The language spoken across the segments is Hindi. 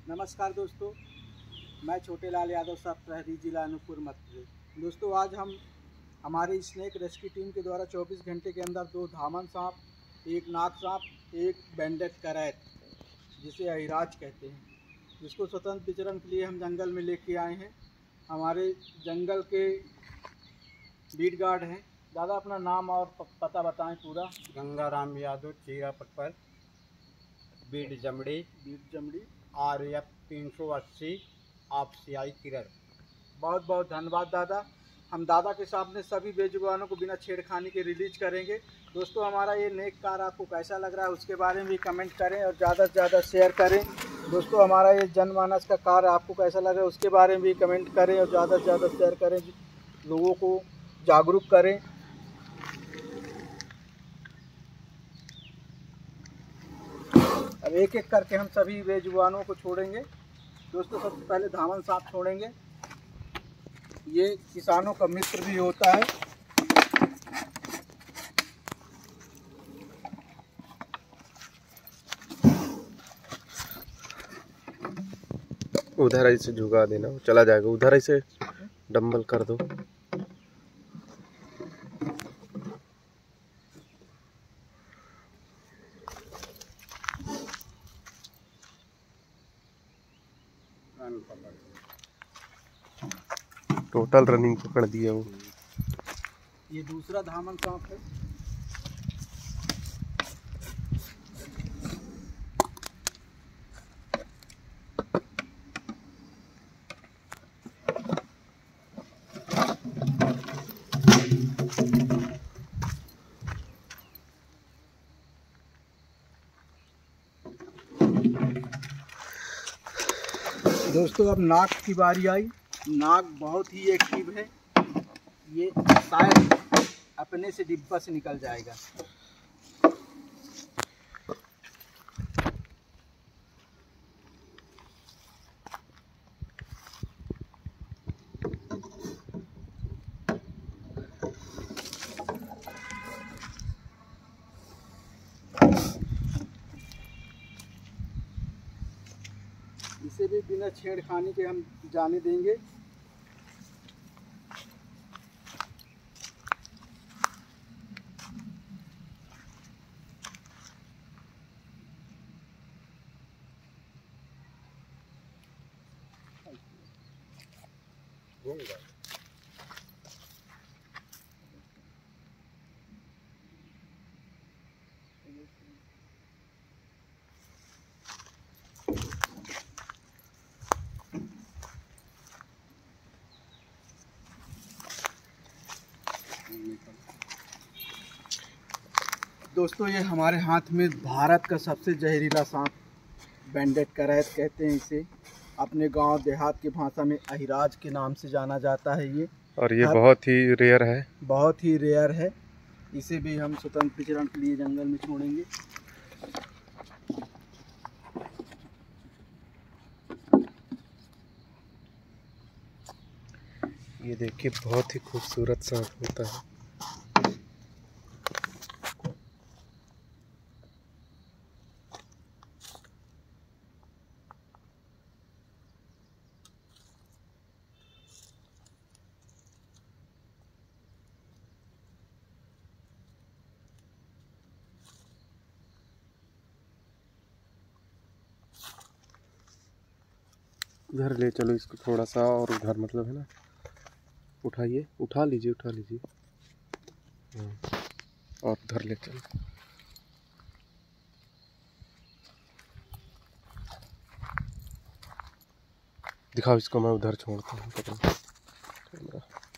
नमस्कार दोस्तों, मैं छोटे लाल यादव साहब, प्रहरी जिला अनूपपुर मध्य प्रदेश। दोस्तों, आज हम हमारी स्नेक रेस्क्यू टीम के द्वारा 24 घंटे के अंदर 2 धामन सांप, 1 नाग सांप, 1 बैंडेड करैत जिसे अहिराज कहते हैं, जिसको स्वतंत्र विचरण के लिए हम जंगल में लेके आए हैं। हमारे जंगल के बीट गार्ड हैं। दादा, अपना नाम और पता बताएं पूरा। गंगाराम यादव, चीरा पटपर, बीड जमड़ी RF 380 आपसियाई किरण। बहुत बहुत धन्यवाद दादा। हम दादा के सामने सभी बेजुबानों को बिना छेड़खानी के रिलीज करेंगे। दोस्तों, हमारा ये नेक कार आपको कैसा लग रहा है उसके बारे में भी कमेंट करें और ज़्यादा से ज़्यादा शेयर करें। दोस्तों, हमारा ये जनमानस का कार आपको कैसा लग रहा है उसके बारे में भी कमेंट करें और ज़्यादा से ज़्यादा शेयर करें, लोगों को जागरूक करें। अब एक एक करके हम सभी बेजुबानों को छोड़ेंगे। दोस्तों, सबसे पहले धामन सांप छोड़ेंगे। ये किसानों का मित्र भी होता है। उधर ऐसे झुका देना, वो चला जाएगा। उधर ऐसे डंबल कर दो। टोटल रनिंग पकड़ दिया वो। ये दूसरा धामन सांप है। दोस्तों, अब नाग की बारी आई। नाग बहुत ही एक्टिव है। ये शायद अपने से डिब्बा से निकल जाएगा। इसे भी बिना छेड़खानी के हम जाने देंगे। दोस्तों, ये हमारे हाथ में भारत का सबसे जहरीला सांप बैंडेड करैत कहते हैं इसे। अपने गांव देहात की भाषा में अहिराज के नाम से जाना जाता है ये। और ये बहुत ही रेयर है। बहुत ही रेयर है। इसे भी हम स्वतंत्र विचरण के लिए जंगल में छोड़ेंगे। ये देखिए, बहुत ही खूबसूरत सांप होता है। उधर ले चलो इसको थोड़ा सा, और उधर मतलब है ना, उठाइए, उठा लीजिए। और उधर ले चलो। दिखाओ इसको, मैं उधर छोड़ता हूँ कैमरा।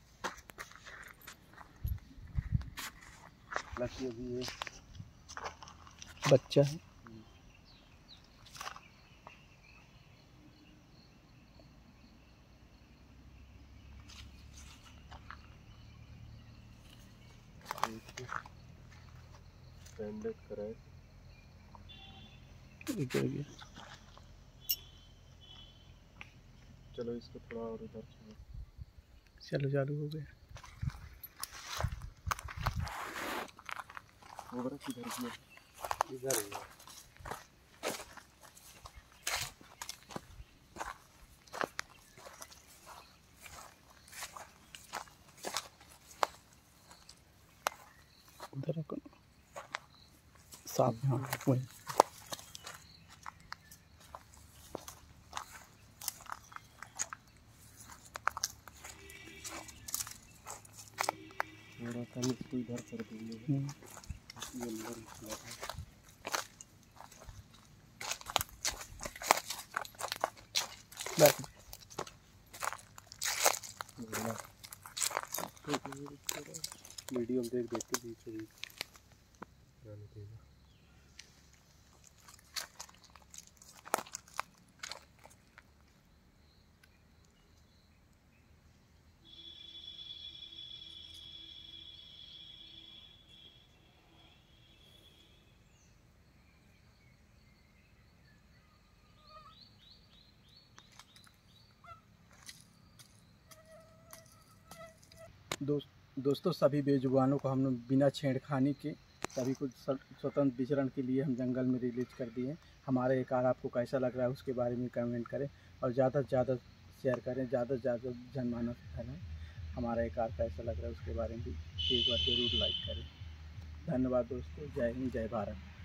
अभी ये बच्चा है। बैंडेड करैत। चलो इसको थोड़ा और उधर छोड़ो। चलो, चालू हो गया। किधर ही है। साफ, हाँ वही। थोड़ा सा इसको इधर कर देंगे। ये अंदर निकला था। मीडियम देख देते बीच में जाने देना। दोस्तों सभी बेजुबानों को हमने बिना छेड़खानी के सभी को स्वतंत्र विचरण के लिए हम जंगल में रिलीज कर दिए। हमारा ये कार्य आपको कैसा लग रहा है उसके बारे में कमेंट करें और ज़्यादा से ज़्यादा शेयर करें, ज़्यादा से ज़्यादा जनमानस फैलाएं। हमारा ये कार्य कैसा लग रहा है उसके बारे में भी एक बार ज़रूर लाइक करें। धन्यवाद दोस्तों। जय हिंद, जय भारत।